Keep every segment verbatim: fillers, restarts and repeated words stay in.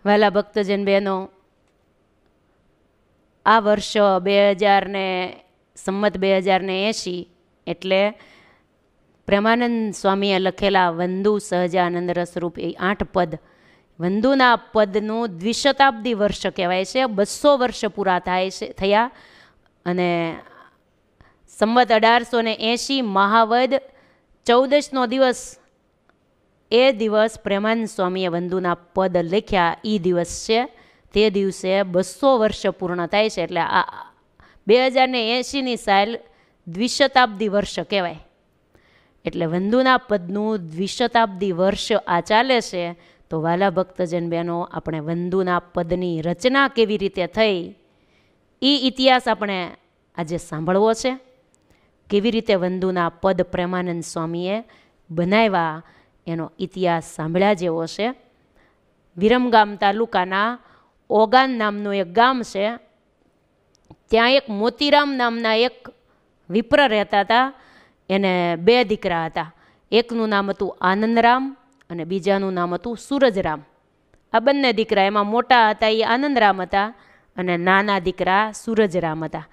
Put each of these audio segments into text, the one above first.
વાલા ભક્તજન બહેનો, આ વર્ષ બે હજાર ને સંમત બે હજાર ને એંશી એટલે પ્રેમાનંદ સ્વામીએ લખેલા વંદુ સહજાનંદ રસરૂપ એ આઠ પદ, વંદુના પદનું દ્વિશતાબ્દી વર્ષ કહેવાય છે. બસો વર્ષ પૂરા થાય છે થયા અને સંમત અઢારસો ને એંશી મહાવદ ચૌદશનો દિવસ, એ દિવસ પ્રેમાનંદ સ્વામીએ વંદુના પદ લખ્યા એ દિવસ છે. તે દિવસે બસો વર્ષ પૂર્ણ થાય છે. એટલે આ બે હજાર ને એંશીની સાલ દ્વિશતાબ્દી વર્ષ કહેવાય. એટલે વંદુના પદનું દ્વિશતાબ્દી વર્ષ આ ચાલે છે. તો વાલા ભક્તજન બહેનો, આપણે વંદુના પદની રચના કેવી રીતે થઈ એ ઇતિહાસ આપણે આજે સાંભળવો છે. કેવી રીતે વંદુના પદ પ્રેમાનંદ સ્વામીએ બનાવ્યા એનો ઇતિહાસ સાંભળ્યા જેવો છે. વિરમગામ તાલુકાના ઓગાન નામનું એક ગામ છે. ત્યાં એક મોતીરામ નામના એક વિપ્ર રહેતા હતા. એને બે દીકરા હતા. એકનું નામ હતું આનંદરામ અને બીજાનું નામ હતું સૂરજરામ. આ બંને દીકરા, એમાં મોટા હતા એ આનંદરામ હતા અને નાના દીકરા સૂરજરામ હતા.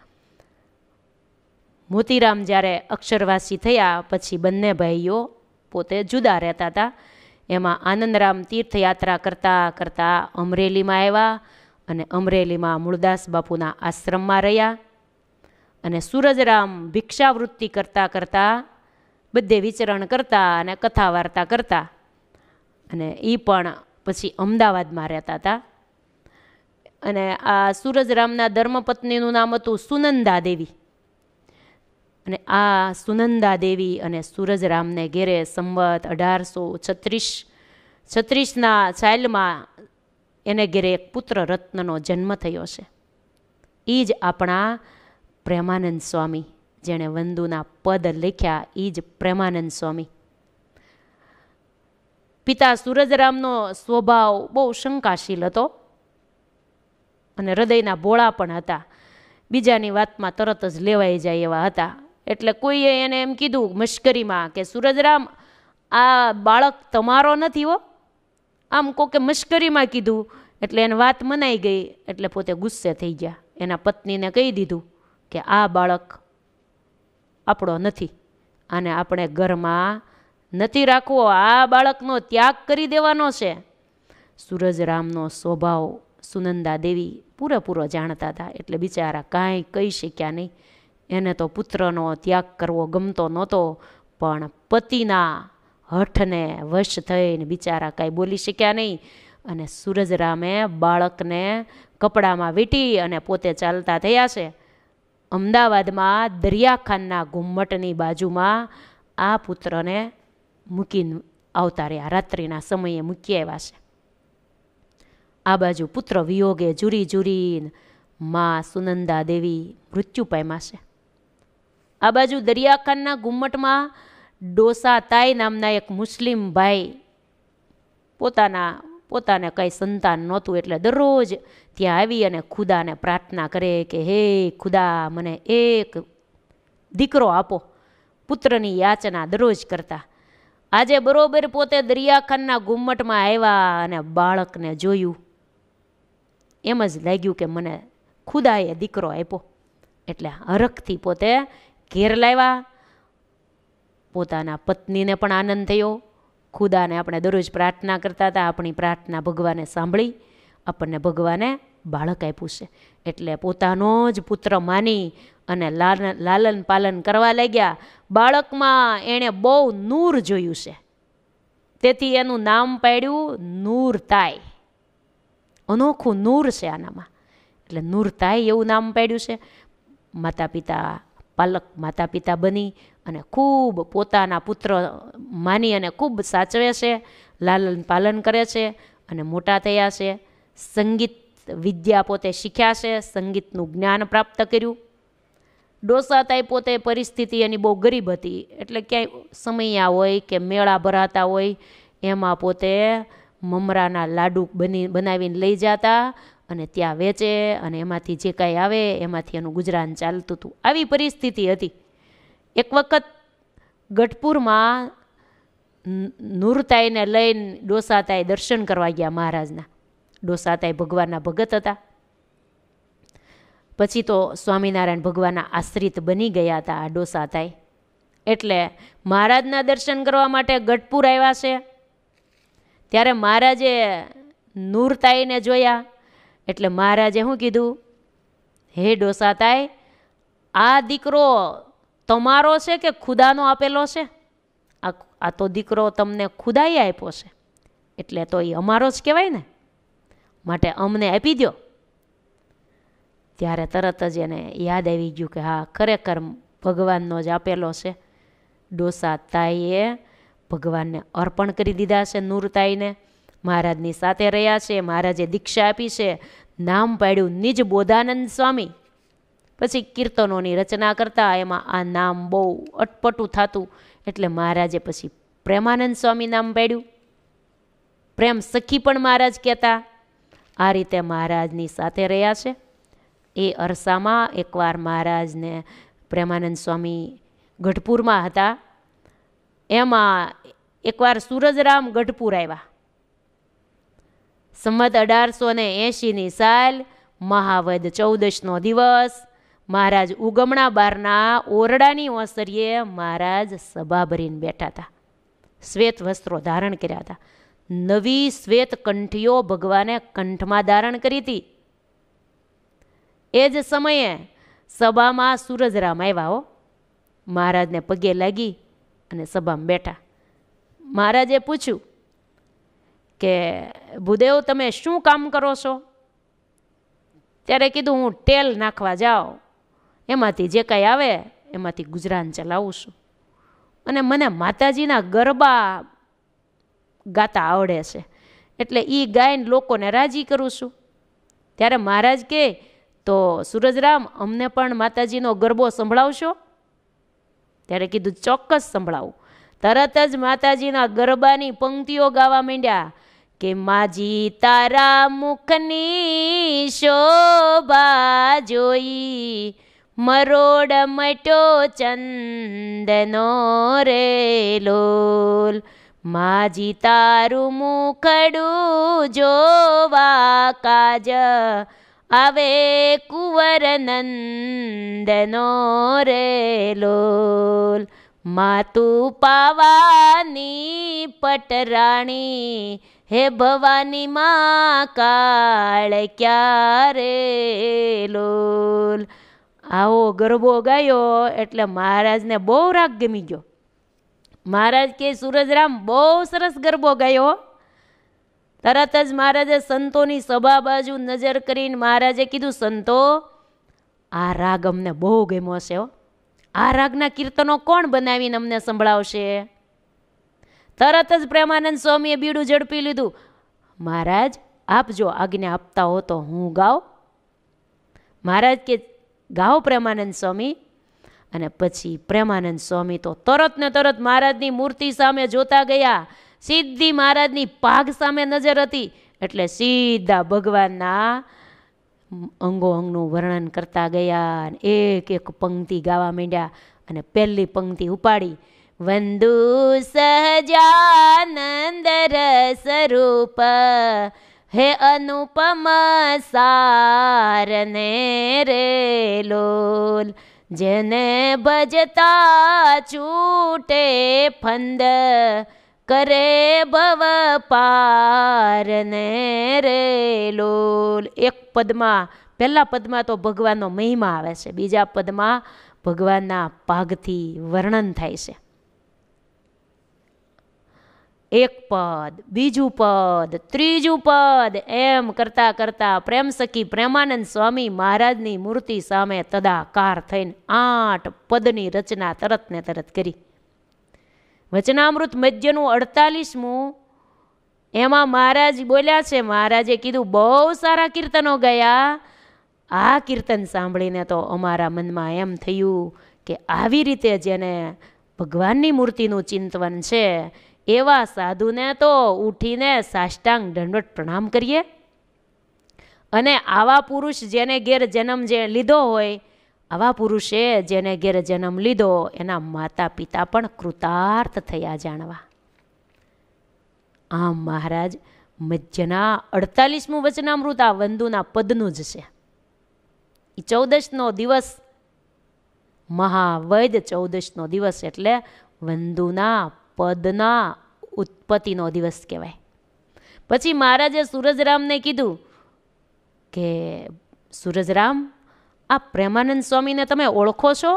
મોતીરામ જ્યારે અક્ષરવાસી થયા પછી બંને ભાઈઓ પોતે જુદા રહેતા હતા. એમાં આનંદરામ તીર્થયાત્રા કરતાં કરતાં અમરેલીમાં આવ્યા અને અમરેલીમાં મૂળદાસ બાપુના આશ્રમમાં રહ્યા. અને સૂરજરામ ભિક્ષાવૃત્તિ કરતાં કરતાં બધે વિચરણ કરતા અને કથા વાર્તા કરતા અને એ પણ પછી અમદાવાદમાં રહેતા હતા. અને આ સૂરજરામના ધર્મપત્નીનું નામ હતું સુનંદા દેવી. અને આ સુનંદા દેવી અને સૂરજરામને ઘેરે સંવત અઢારસો છત્રીસ છત્રીસના સાલમાં એને ઘેરે એક પુત્ર રત્નનો જન્મ થયો છે. એ જ આપણા પ્રેમાનંદ સ્વામી, જેણે વંદુના પદ લખ્યા, એ જ પ્રેમાનંદ સ્વામી. પિતા સૂરજરામનો સ્વભાવ બહુ શંકાશીલ હતો અને હૃદયના ભોળા પણ હતા. બીજાની વાતમાં તરત જ લેવાઈ જાય એવા હતા. એટલે કોઈએ એને એમ કીધું મશ્કરીમાં કે સૂરજરામ, આ બાળક તમારો નથી હો. આમ કોકે મશ્કરીમાં કીધું એટલે એને વાત મનાઈ ગઈ. એટલે પોતે ગુસ્સે થઈ ગયા. એના પત્નીને કહી દીધું કે આ બાળક આપણો નથી, આને આપણે ઘરમાં નથી રાખવો, આ બાળકનો ત્યાગ કરી દેવાનો છે. સૂરજરામનો સ્વભાવ સુનંદા દેવી પૂરેપૂરો જાણતા હતા. એટલે બિચારા કાંઈ કહી શક્યા નહીં. એને તો પુત્રનો ત્યાગ કરવો ગમતો નહોતો, પણ પતિના હઠને વશ થઈને બિચારા કાંઈ બોલી શક્યા નહીં. અને સૂરજરામે બાળકને કપડામાં વીંટી અને પોતે ચાલતા થયા છે. અમદાવાદમાં દરિયાખાનના ઘુમ્મટની બાજુમાં આ પુત્રને મૂકીને આવતા રહ્યા. રાત્રિના સમયે મૂકી આવ્યા છે. આ બાજુ પુત્ર વિયોગે જુરી જુરીને માં સુનંદા દેવી મૃત્યુ પામ્યા છે. આ બાજુ દરિયાખાનના ઘુમ્મટમાં ડોસા તાઈ નામના એક મુસ્લિમ ભાઈ, પોતાના પોતાને કંઈ સંતાન નહોતું એટલે દરરોજ ત્યાં આવી અને ખુદાને પ્રાર્થના કરે કે હે ખુદા, મને એક દીકરો આપો. પુત્રની યાચના દરરોજ કરતા. આજે બરોબર પોતે દરિયાખાનના ઘુમ્મટમાં આવ્યા અને બાળકને જોયું. એમ જ લાગ્યું કે મને ખુદાએ દીકરો આપ્યો. એટલે હરખથી પોતે ઘેર લાવ્યા. પોતાના પત્નીને પણ આનંદ થયો. ખુદાને આપણે દરરોજ પ્રાર્થના કરતા હતા, આપણી પ્રાર્થના ભગવાને સાંભળી આપણને ભગવાને બાળક આપ્યું છે. એટલે પોતાનો જ પુત્ર માની અને લાલન લાલન પાલન કરવા લાગ્યા. બાળકમાં એણે બહુ નૂર જોયું છે, તેથી એનું નામ પાડ્યું નૂર તાઈ. અનોખું નૂર છે આનામાં, એટલે નૂર તાઈ એવું નામ પાડ્યું છે. માતા પિતા પાલક માતા પિતા બની અને ખૂબ પોતાના પુત્ર માની અને ખૂબ સાચવે છે, લાલન પાલન કરે છે અને મોટા થયા છે. સંગીત વિદ્યા પોતે શીખ્યા છે, સંગીતનું જ્ઞાન પ્રાપ્ત કર્યું. ડોસા તાઈ પોતે પરિસ્થિતિ એની બહુ ગરીબ હતી, એટલે ક્યાંય સમૈયા હોય કે મેળા ભરાતા હોય એમાં પોતે મમરાના લાડુ બની બનાવીને લઈ જતા અને ત્યાં વેચે અને એમાંથી જે કાંઈ આવે એમાંથી એનું ગુજરાન ચાલતું હતું. આવી પરિસ્થિતિ હતી. એક વખત ગઢપુરમાં નૂરતાઈને લઈને ડોસાતાઈ દર્શન કરવા ગયા મહારાજના. ડોસાતાઈ ભગવાનના ભગત હતા. પછી તો સ્વામિનારાયણ ભગવાનના આશ્રિત બની ગયા હતા આ ડોસાતાઈ. એટલે મહારાજના દર્શન કરવા માટે ગઢપુર આવ્યા છે. ત્યારે મહારાજે નૂરતાઈને જોયા. એટલે મહારાજે શું કીધું, હે ડોસાતાઈ, આ દીકરો તમારો છે કે ખુદાનો આપેલો છે? આ આ તો દીકરો તમને ખુદાએ આપ્યો છે, એટલે તો એ અમારો જ કહેવાય ને, માટે અમને આપી દો. ત્યારે તરત જ એને યાદ આવી ગયું કે હા, ખરેખર ભગવાનનો જ આપેલો છે. ડોસાતાઈએ ભગવાનને અર્પણ કરી દીધા છે નૂરતાઈને. મહારાજની સાથે રહ્યા છે. મહારાજે દીક્ષા આપી છે. નામ પાડ્યું નિજ બોધાનંદ સ્વામી. પછી કીર્તનોની રચના કરતા એમાં આ નામ બહુ અટપટું થતું, એટલે મહારાજે પછી પ્રેમાનંદ સ્વામી નામ પાડ્યું. પ્રેમ સખી પણ મહારાજ કહેતા. આ રીતે મહારાજની સાથે રહ્યા છે. એ અરસામાં એકવાર મહારાજને પ્રેમાનંદ સ્વામી ગઢપુરમાં હતા. એમાં એકવાર સૂરજરામ ગઢપુર આવ્યા. સંમત અઢારસો ને એંશીની સાલ, મહાવદ ચૌદશનો દિવસ. મહારાજ ઉગમણા બારના ઓરડાની ઓસરીએ મહારાજ સભા ભરીને બેઠા હતા. શ્વેત વસ્ત્રો ધારણ કર્યા હતા. નવી શ્વેત કંઠીઓ ભગવાને કંઠમાં ધારણ કરી હતી. એ જ સમયે સભામાં સૂરજરામ આવ્યા. હો, મહારાજને પગે લાગી અને સભામાં બેઠા. મહારાજે પૂછ્યું કે ભૂદેવ, તમે શું કામ કરો છો? ત્યારે કીધું, હું તેલ નાખવા જાઉં, એમાંથી જે કાંઈ આવે એમાંથી ગુજરાન ચલાવું છું, અને મને માતાજીના ગરબા ગાતા આવડે છે, એટલે એ ગાયને લોકોને રાજી કરું છું. ત્યારે મહારાજ કહે, તો સૂરજરામ, અમને પણ માતાજીનો ગરબો સંભળાવશો? ત્યારે કીધું, ચોક્કસ સંભળાવું. તરત જ માતાજીના ગરબાની પંક્તિઓ ગાવા માંડ્યા કે માજી તારા મુખની શોભા જોઈ, મરોડ મટો ચંદનો રે લોલ. માજી તારું મુખડું જોવા કાજ, આવે કુંવર નંદનો રે લોલ. માતું પાવાની પટરાણી, હે ભવાની મા કાળ ક્યારે લોલ. આવો ગરબો ગાયો એટલે મહારાજને બહુ રાગ ગમી ગયો. મહારાજ કે સૂરજરામ, બહુ સરસ ગરબો ગાયો. તરત જ મહારાજે સંતોની સભા બાજુ નજર કરીને મહારાજે કીધું, સંતો, આ રાગ અમને બહુ ગમ્યો છે. આ રાગના કીર્તનો કોણ બનાવીને અમને સંભળાવશે? તરત જ પ્રેમાનંદ સ્વામીએ બીડું ઝડપી લીધું. મહારાજ, આપ જો આજ્ઞા આપતા હો તો હું ગાઉં. મહારાજ કે ગાઓ પ્રેમાનંદ સ્વામી. અને પછી પ્રેમાનંદ સ્વામી તો તરત ને તરત મહારાજની મૂર્તિ સામે જોતા ગયા. સીધી મહારાજની પાઘ સામે નજર હતી, એટલે સીધા ભગવાનના અંગો અંગનું વર્ણન કરતા ગયા. એક એક પંક્તિ ગાવા માંડ્યા. અને પહેલી પંક્તિ ઉપાડી, વંદુ સહજાનંદ રસ રૂપ, હે અનુપમ સારને રે લોલ. જેને ભજતા છૂટે ફંદ, કરે ભવ પારને રે લોલ. એક પદમાં, પહેલા પદમાં તો ભગવાનનો મહિમા આવે છે, બીજા પદમાં ભગવાનના પાઘથી વર્ણન થાય છે. એક પદ, બીજું પદ, ત્રીજું પદ, એમ કરતા કરતા પ્રેમ સખી પ્રેમાનંદ સ્વામી મહારાજની મૂર્તિ સામે તદાકાર થઈને આઠ પદની રચના તરત ને તરત કરી. વચનામૃત મધ્યનું અડતાલીસમું, એમાં મહારાજ બોલ્યા છે. મહારાજે કીધું, બહુ સારા કીર્તનો ગયા. આ કીર્તન સાંભળીને તો અમારા મનમાં એમ થયું કે આવી રીતે જેને ભગવાનની મૂર્તિનું ચિંતન છે, એવા સાધુને તો ઉઠીને સાષ્ટાંગ દંડવત પ્રણામ કરીએ. અને આવા પુરુષ જેને ઘેર જન્મ જે લીધો હોય, આવા પુરુષે જેને ઘેર જન્મ લીધો, એના માતા પિતા પણ કૃતાર્થ થયા જાણવા. આમ મહારાજ મધ્યના અડતાલીસમું વચનામૃત આ વંદુના પદનું જ છે. એ ચૌદશનો દિવસ, મહાવૈદ ચૌદશનો દિવસ એટલે વંદુના પદના ઉત્પત્તિનો દિવસ કહેવાય. પછી મહારાજે સૂરજરામને કીધું કે સૂરજરામ, આ પ્રેમાનંદ સ્વામીને તમે ઓળખો છો?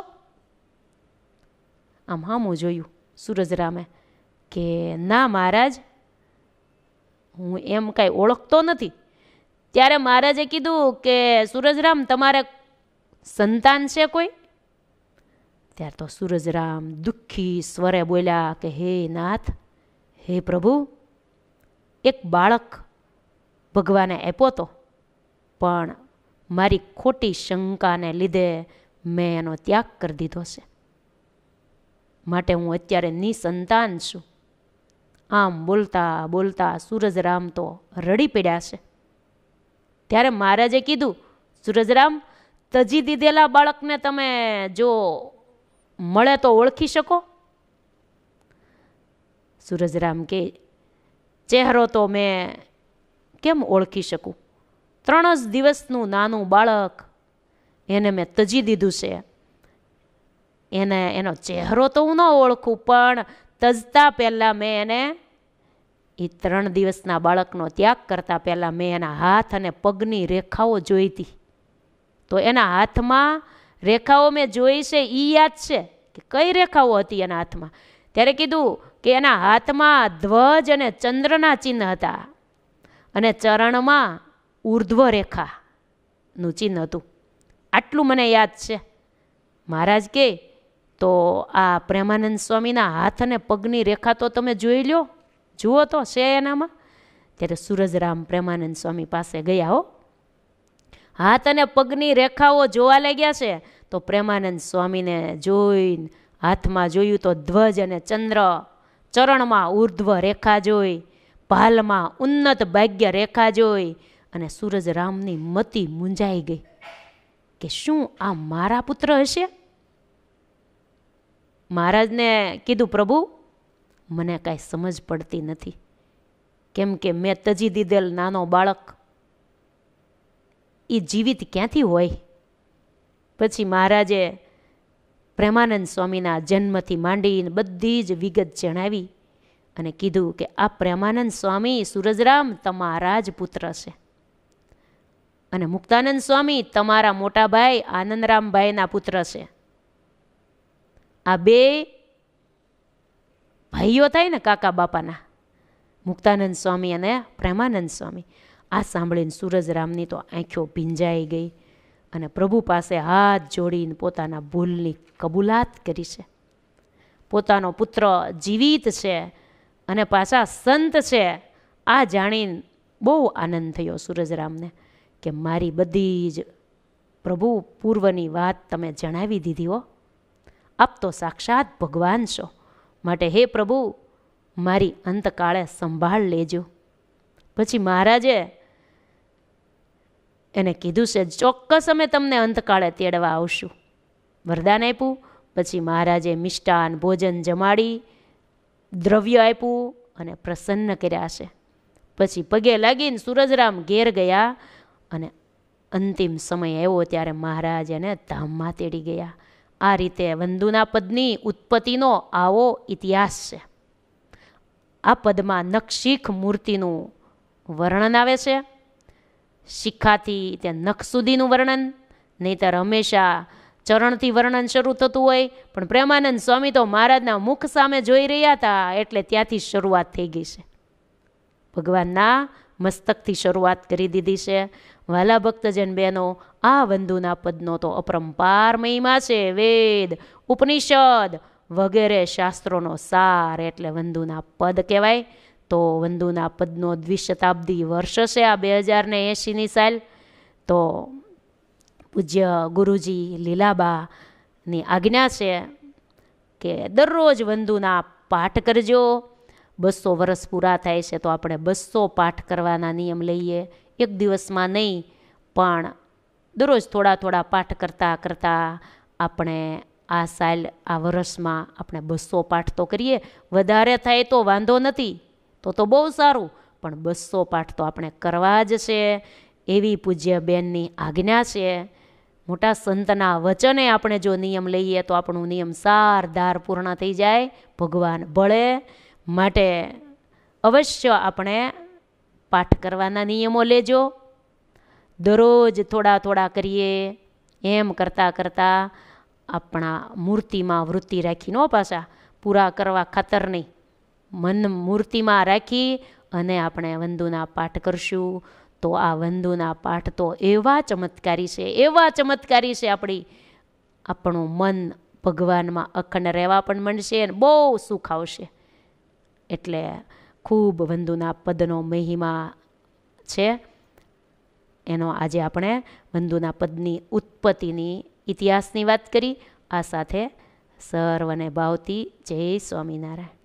આમ હામું જોયું સૂરજરામે કે ના મહારાજ, હું એમ કાંઈ ઓળખતો નથી. ત્યારે મહારાજે કીધું કે સૂરજરામ, તમારે સંતાન છે કોઈ? ત્યારે તો સૂરજરામ દુઃખી સ્વરે બોલ્યા કે હે નાથ, હે પ્રભુ, એક બાળક ભગવાને આપ્યો તો, પણ મારી ખોટી શંકાને લીધે મેં એનો ત્યાગ કરી દીધો છે, માટે હું અત્યારે નિસંતાન છું. આમ બોલતા બોલતા સૂરજરામ તો રડી પડ્યા છે. ત્યારે મહારાજે કીધું, સૂરજરામ, તજી દીધેલા બાળકને તમે જો મળે તો ઓળખી શકો? સૂરજરામ કે ચહેરો તો મેં કેમ ઓળખી શકું? ત્રણ જ દિવસનું નાનું બાળક, એને મેં તજી દીધું છે, એને એનો ચહેરો તો હું ન ઓળખું, પણ તજતા પહેલાં મેં એને, એ ત્રણ દિવસના બાળકનો ત્યાગ કરતાં પહેલાં મેં એના હાથ અને પગની રેખાઓ જોઈ હતી. તો એના હાથમાં રેખાઓ મેં જોઈ છે, એ યાદ છે કે કઈ રેખાઓ હતી એના હાથમાં? ત્યારે કીધું કે એના હાથમાં ધ્વજ અને ચંદ્રના ચિહ્ન હતા, અને ચરણમાં ઉર્ધ્વ રેખાનું ચિહ્ન હતું. આટલું મને યાદ છે. મહારાજ કે તો આ પ્રેમાનંદ સ્વામીના હાથ અને પગની રેખા તો તમે જોઈ લો, જુઓ તો છે એનામાં. ત્યારે સૂરજરામ પ્રેમાનંદ સ્વામી પાસે ગયા. હો, હાથ અને પગની રેખાઓ જોવા લાગ્યા છે. તો પ્રેમાનંદ સ્વામીને જોઈને હાથમાં જોયું તો ધ્વજ અને ચંદ્ર, ચરણમાં ઉર્ધ્વ રેખા જોઈ, ભાલમાં ઉન્નત ભાગ્ય રેખા જોઈ, અને સૂરજરામની મતિ મૂંઝાઈ ગઈ કે શું આ મારા પુત્ર હશે? મહારાજને કીધું, પ્રભુ, મને કાંઈ સમજ પડતી નથી, કેમ કે મેં તજી દીધેલ નાનો બાળક એ જીવિત ક્યાંથી હોય? પછી મહારાજે પ્રેમાનંદ સ્વામીના જન્મથી માંડીને બધી જ વિગત જણાવી અને કીધું કે આ પ્રેમાનંદ સ્વામી સૂરજરામ તમારા જ પુત્ર છે, અને મુક્તાનંદ સ્વામી તમારા મોટા ભાઈ આનંદરામભાઈના પુત્ર છે. આ બે ભાઈઓ થાય ને કાકા બાપાના, મુક્તાનંદ સ્વામી અને પ્રેમાનંદ સ્વામી. આ સાંભળીને સૂરજરામની તો આંખો ભીંજાઈ ગઈ અને પ્રભુ પાસે હાથ જોડીને પોતાના ભૂલની કબૂલાત કરી છે. પોતાનો પુત્ર જીવિત છે અને પાછા સંત છે, આ જાણીને બહુ આનંદ થયો સૂરજરામને કે મારી બધી જ પ્રભુ પૂર્વની વાત તમે જણાવી દીધી હો, આપ તો સાક્ષાત ભગવાન છો, માટે હે પ્રભુ મારી અંતકાળે સંભાળ લેજો. પછી મહારાજે એને કીધું છે, ચોક્કસ અમે તમને અંતકાળે તેડવા આવશું, વરદાન આપ્યું. પછી મહારાજે મિષ્ટાન ભોજન જમાડી, દ્રવ્ય આપ્યું અને પ્રસન્ન કર્યા છે. પછી પગે લાગીને સૂરજરામ ઘેર ગયા, અને અંતિમ સમય આવ્યો ત્યારે મહારાજ એને ધામમાં તેડી ગયા. આ રીતે વંદુના પદની ઉત્પત્તિનો આવો ઇતિહાસ છે. આ પદમાં નખશીખ મૂર્તિનું વર્ણન આવે છે. શિખાથી તે નખ સુધીનું વર્ણન, નહીંતર હંમેશા ચરણથી વર્ણન શરૂ થતું હોય, પણ પ્રેમાનંદ સ્વામી તો મહારાજના મુખ સામે જોઈ રહ્યા હતા એટલે ત્યાંથી શરૂઆત થઈ ગઈ છે. ભગવાનના મસ્તકથી શરૂઆત કરી દીધી છે. વાલા ભક્તજન બહેનો, આ વંદુના પદનો તો અપરંપાર મહિમા છે. વેદ, ઉપનિષદ વગેરે શાસ્ત્રોનો સાર એટલે વંદુના પદ કહેવાય. તો વંદુના પદનો દ્વિશતાબ્દી વર્ષ છે આ બે હજાર ને એંશીની સાલ. તો પૂજ્ય ગુરુજી લીલાબાની આજ્ઞા છે કે દરરોજ વંદુના પાઠ કરજો. બસો વર્ષ પૂરા થાય છે તો આપણે બસો પાઠ કરવાના નિયમ લઈએ. એક દિવસમાં નહીં, પણ દરરોજ થોડા થોડા પાઠ કરતાં કરતાં આપણે આ સાલ, આ વર્ષમાં આપણે બસો પાઠ તો કરીએ. વધારે થાય તો વાંધો નથી, તો તો બહુ સારું, પણ બસો પાઠ તો આપણે કરવા જ છે એવી પૂજ્ય બેનની આજ્ઞા છે. મોટા સંતના વચને આપણે જો નિયમ લઈએ તો આપણું નિયમ સાર ધાર પૂર્ણ થઈ જાય, ભગવાન બળે. માટે અવશ્ય આપણે પાઠ કરવાના નિયમો લેજો. દરરોજ થોડા થોડા કરીએ. એમ કરતાં કરતાં આપણા મૂર્તિમાં વૃત્તિ રાખી, નો પાછા પૂરા કરવા ખાતર નહીં, મન મૂર્તિમાં રાખી અને આપણે વંદુના પાઠ કરશું તો આ વંદુના પાઠ તો એવા ચમત્કારી છે, એવા ચમત્કારી છે, આપણી આપણું મન ભગવાનમાં અખંડ રહેવા પણ માંડશે અને બહુ સુખ આવશે. એટલે ખૂબ વંદુના પદનો મહિમા છે. એનો આજે આપણે વંદુના પદની ઉત્પત્તિની ઇતિહાસની વાત કરી. આ સાથે સર્વને ભાવતી જય સ્વામિનારાયણ.